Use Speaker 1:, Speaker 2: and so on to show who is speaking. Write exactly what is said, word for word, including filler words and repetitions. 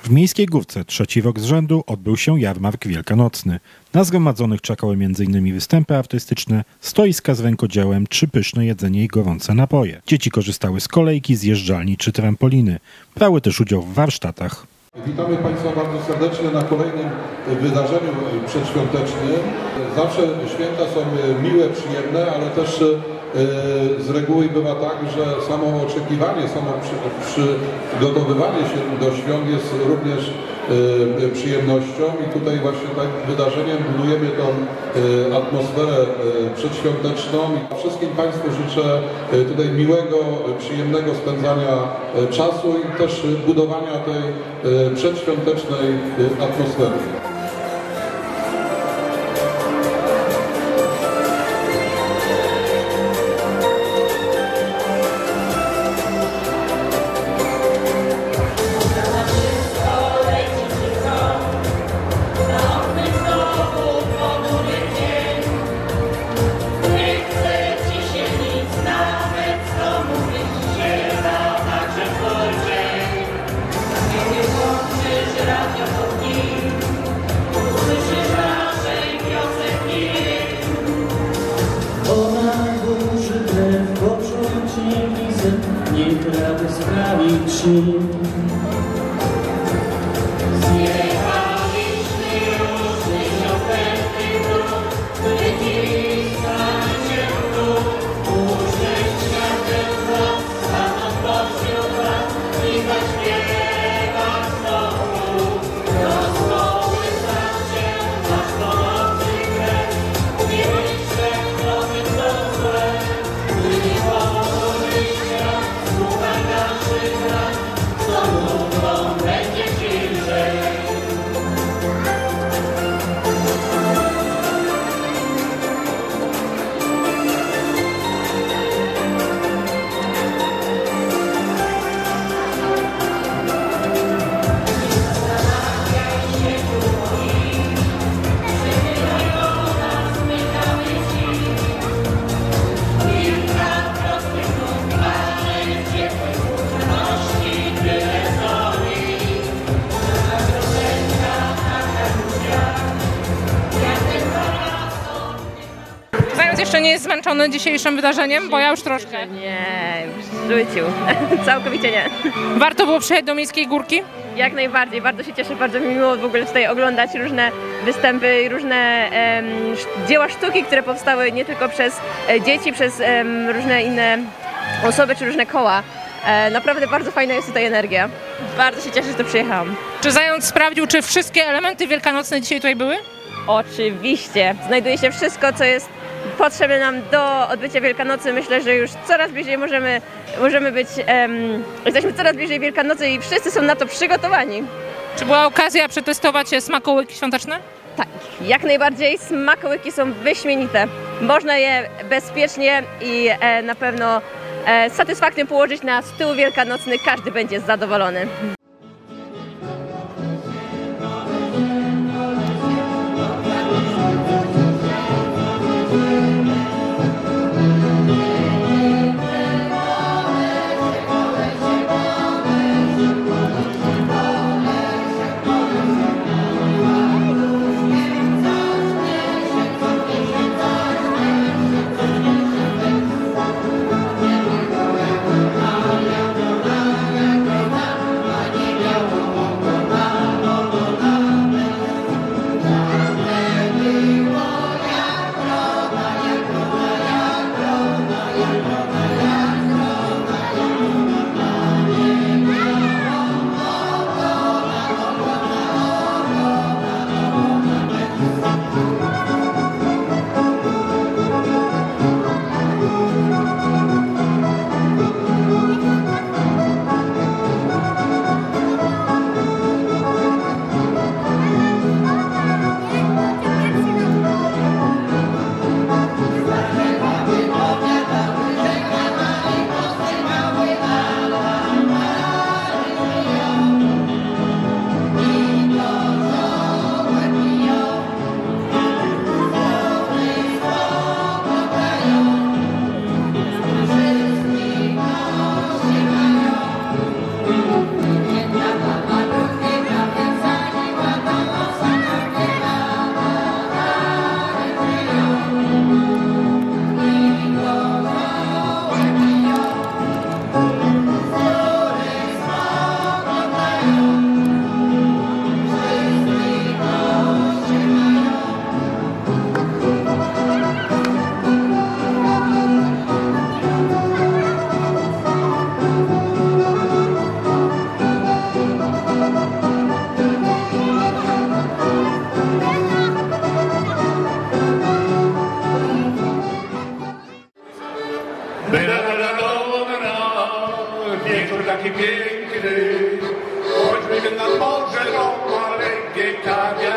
Speaker 1: W Miejskiej Górce trzeci rok z rzędu odbył się jarmark wielkanocny. Na zgromadzonych czekały m.in. występy artystyczne, stoiska z rękodziełem czy pyszne jedzenie i gorące napoje. Dzieci korzystały z kolejki, zjeżdżalni czy trampoliny. Brały też udział w warsztatach.
Speaker 2: Witamy Państwa bardzo serdecznie na kolejnym wydarzeniu przedświątecznym. Zawsze święta są miłe, przyjemne, ale też z reguły bywa tak, że samo oczekiwanie, samo przygotowywanie się do świąt jest również przyjemnością i tutaj właśnie tak wydarzeniem budujemy tą atmosferę przedświąteczną. I wszystkim Państwu życzę tutaj miłego, przyjemnego spędzania czasu i też budowania tej przedświątecznej atmosfery.
Speaker 3: Niech rady sprawi ci. Zjechaliśmy różny świąteczny dróg, wycisnęliśmy dróg, użyć światem władz, samotworzył brat i zaśpiewać znowu. Rozwoły starcie, nasz pomocy krew, nie liczę, kto by co złe, byli wolni świat. Słuchaj naszych rad, co mówią, będzie ci lżej. Zastanawiaj się długi, przybywają nas, zmykamy ci. Kilka prostych nóg, ale jest ciepłych ności tyle soli. Nasza piosenka taka różnia, jak ten parasol.
Speaker 4: Zając jeszcze nie jest zmęczony dzisiejszym wydarzeniem, bo ja już troszkę.
Speaker 5: Nie, w życiu. Całkowicie nie.
Speaker 4: Warto było przyjechać do Miejskiej Górki?
Speaker 5: Jak najbardziej. Bardzo się cieszę, bardzo mi miło w ogóle tutaj oglądać różne występy i różne em, dzieła sztuki, które powstały nie tylko przez e, dzieci, przez em, różne inne osoby czy różne koła. E, naprawdę bardzo fajna jest tutaj energia. Bardzo się cieszę, że tu przyjechałam.
Speaker 4: Czy Zając sprawdził, czy wszystkie elementy wielkanocne dzisiaj tutaj były?
Speaker 5: Oczywiście. Znajduje się wszystko, co jest potrzebne nam do odbycia Wielkanocy. Myślę, że już coraz bliżej możemy, możemy być, um, jesteśmy coraz bliżej Wielkanocy i wszyscy są na to przygotowani.
Speaker 4: Czy była okazja przetestować smakołyki świąteczne?
Speaker 5: Tak, jak najbardziej. Smakołyki są wyśmienite. Można je bezpiecznie i e, na pewno e, satysfakcją położyć na stół wielkanocny. Każdy będzie zadowolony.
Speaker 6: Wieczór taki piękny, choćby nad morze, to maleńkie kawiarnie.